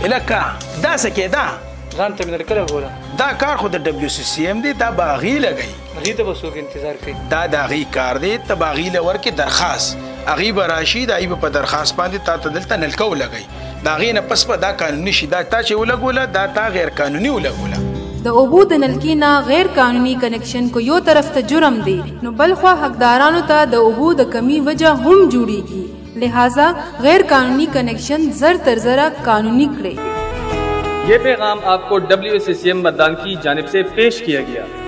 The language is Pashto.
الکه دا څه کېده ځان ته مې درکړی ګوره دا کار خو د ډبلیو سی سی ایم دی دا به هغې لګوي هغې ته به څوک انتظار کوي دا د هغې کار دی ته به هغې له ورکې درخواست هغې به راشي د هغې به په درخواست باندې تا ته دلته نلکه ولګوي د هغې نه پس به دا قانوني شي دا تا چې ولګوله دا تا غیر قانوني ولګوله د اوبو د نلکې نه غیر قانوني کنیکشن کو یو طرف ته جرم دی نو بل خوا حقدارانو ته د اوبو د کمی وجہ هم جوړیږي لہذا غیر قانونی کنیکشن زر تر زرا قانونی کړئ. یہ پیغام آپ کو WCCM مردان کی جانب سے پیش کیا گیا.